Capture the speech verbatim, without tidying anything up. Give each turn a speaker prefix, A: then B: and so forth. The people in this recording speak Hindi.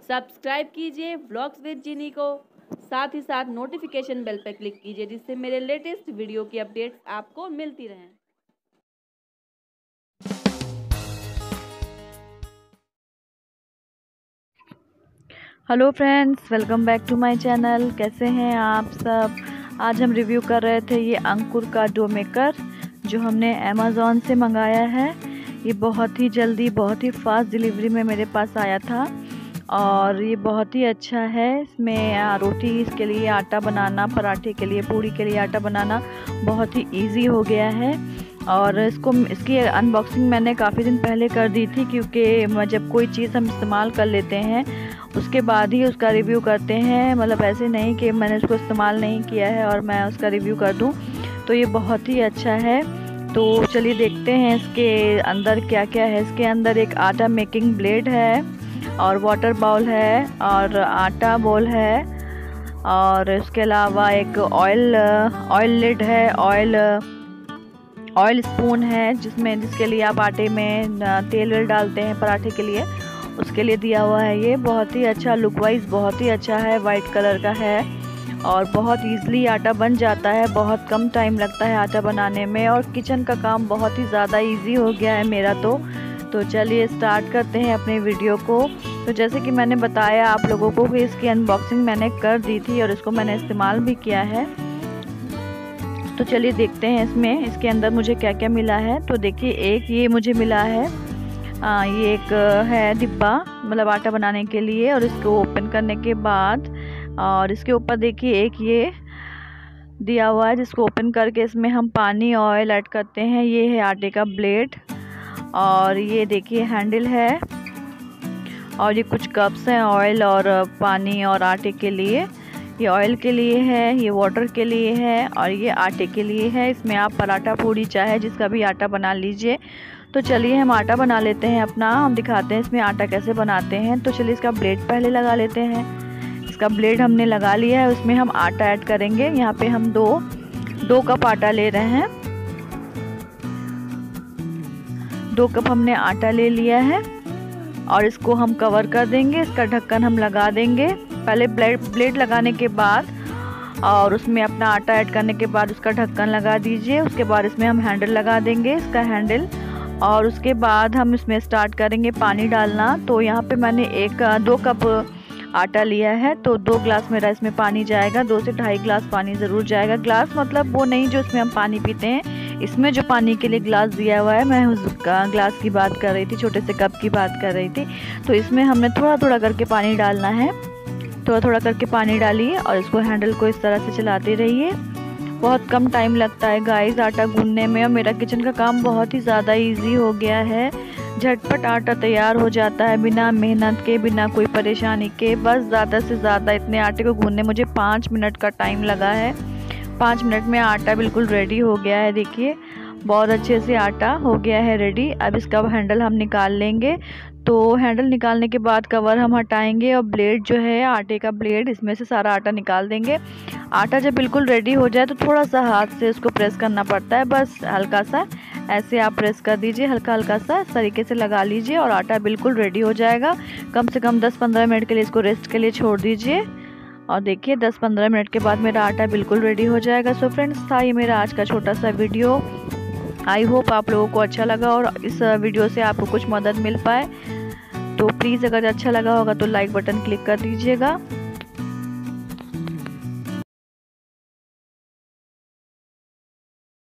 A: सब्सक्राइब कीजिए व्लॉग्स विद जिनी को, साथ ही साथ नोटिफिकेशन बेल पर क्लिक कीजिए जिससे मेरे लेटेस्ट वीडियो की अपडेट्स आपको मिलती रहें।
B: Hello friends, welcome back to my channel. कैसे हैं आप सब। आज हम रिव्यू कर रहे थे ये अंकुर का डो मेकर जो हमने अमेज़ॉन से मंगाया है। ये बहुत ही जल्दी बहुत ही फास्ट डिलीवरी में मेरे पास आया था और ये बहुत ही अच्छा है। इसमें रोटी इसके लिए आटा बनाना, पराठे के लिए, पूड़ी के लिए आटा बनाना बहुत ही इजी हो गया है। और इसको इसकी अनबॉक्सिंग मैंने काफ़ी दिन पहले कर दी थी, क्योंकि जब कोई चीज़ हम इस्तेमाल कर लेते हैं उसके बाद ही उसका रिव्यू करते हैं। मतलब ऐसे नहीं कि मैंने उसको इस्तेमाल नहीं किया है और मैं उसका रिव्यू कर दूं। तो ये बहुत ही अच्छा है। तो चलिए देखते हैं इसके अंदर क्या क्या है। इसके अंदर एक आटा मेकिंग ब्लेड है और वाटर बाउल है और आटा बोल है और इसके अलावा एक ऑयल ऑयल लिड है, ऑयल ऑयल स्पून है जिसमें जिसके लिए आप आटे में तेल वेल डालते हैं पराठे के लिए, उसके लिए दिया हुआ है। ये बहुत ही अच्छा, लुक वाइज बहुत ही अच्छा है, वाइट कलर का है और बहुत ईज़िली आटा बन जाता है। बहुत कम टाइम लगता है आटा बनाने में और किचन का काम बहुत ही ज़्यादा इजी हो गया है मेरा तो। तो चलिए स्टार्ट करते हैं अपने वीडियो को। तो जैसे कि मैंने बताया आप लोगों को कि इसकी अनबॉक्सिंग मैंने कर दी थी और इसको मैंने इस्तेमाल भी किया है। तो चलिए देखते हैं इसमें इसके अंदर मुझे क्या क्या मिला है। तो देखिए, एक ये मुझे मिला है, आ, ये एक है डिब्बा, मतलब आटा बनाने के लिए। और इसको ओपन करने के बाद और इसके ऊपर देखिए एक ये दिया हुआ है जिसको ओपन करके इसमें हम पानी ऑयल ऐड करते हैं। ये है आटे का ब्लेड और ये देखिए हैंडल है और ये कुछ कप्स हैं ऑयल और पानी और आटे के लिए। ये ऑयल के लिए है, ये वाटर के लिए है और ये आटे के लिए है। इसमें आप पराठा, पूड़ी, चाहे जिसका भी आटा बना लीजिए। तो चलिए हम आटा बना लेते हैं अपना, हम दिखाते हैं इसमें आटा कैसे बनाते हैं। तो चलिए इसका ब्लेड पहले लगा लेते हैं। इसका ब्लेड हमने लगा लिया है, उसमें हम आटा ऐड करेंगे। यहाँ पे हम दो दो कप आटा ले रहे हैं। दो कप हमने आटा ले लिया है और इसको हम कवर कर देंगे। इसका ढक्कन हम लगा देंगे पहले ब्लेड ब्लेड लगाने के बाद, और उसमें अपना आटा ऐड करने के बाद उसका ढक्कन लगा दीजिए। उसके बाद इसमें हम हैंडल लगा देंगे, इसका हैंडल, और उसके बाद हम इसमें स्टार्ट करेंगे पानी डालना। तो यहाँ पे मैंने एक दो कप आटा लिया है तो दो ग्लास मेरा इसमें पानी जाएगा। दो से ढाई ग्लास पानी ज़रूर जाएगा। ग्लास मतलब वो नहीं जो इसमें हम पानी पीते हैं, इसमें जो पानी के लिए ग्लास दिया हुआ है, मैं उस ग्लास की बात कर रही थी, छोटे से कप की बात कर रही थी। तो इसमें हमने थोड़ा थोड़ा करके पानी डालना है, थोड़ा थोड़ा करके पानी डालिए और इसको हैंडल को इस तरह से चलाते रहिए। बहुत कम टाइम लगता है गाइस आटा गूंदने में और मेरा किचन का काम बहुत ही ज़्यादा इजी हो गया है। झटपट आटा तैयार हो जाता है बिना मेहनत के, बिना कोई परेशानी के। बस ज़्यादा से ज़्यादा इतने आटे को गूंदने मुझे पाँच मिनट का टाइम लगा है। पाँच मिनट में आटा बिल्कुल रेडी हो गया है। देखिए बहुत अच्छे से आटा हो गया है रेडी। अब इसका हैंडल हम निकाल लेंगे। तो हैंडल निकालने के बाद कवर हम हटाएंगे और ब्लेड जो है आटे का ब्लेड, इसमें से सारा आटा निकाल देंगे। आटा जब बिल्कुल रेडी हो जाए तो थोड़ा सा हाथ से इसको प्रेस करना पड़ता है, बस हल्का सा ऐसे आप प्रेस कर दीजिए, हल्का हल्का सा इस तरीके से लगा लीजिए और आटा बिल्कुल रेडी हो जाएगा। कम से कम दस पंद्रह मिनट के लिए इसको रेस्ट के लिए छोड़ दीजिए और देखिए दस पंद्रह मिनट के बाद मेरा आटा बिल्कुल रेडी हो जाएगा। सो फ्रेंड्स, था ये मेरा आज का छोटा सा वीडियो। आई होप आप लोगों को अच्छा लगा और इस वीडियो से आपको कुछ मदद मिल पाए। तो प्लीज़ अगर अच्छा लगा होगा तो लाइक बटन क्लिक कर दीजिएगा।